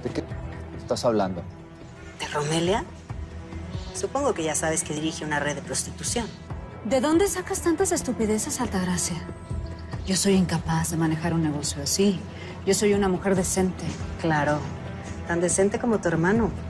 ¿De qué estás hablando? ¿De Romelia? Supongo que ya sabes que dirige una red de prostitución. ¿De dónde sacas tantas estupideces, Altagracia? Yo soy incapaz de manejar un negocio así. Yo soy una mujer decente. Claro, tan decente como tu hermano.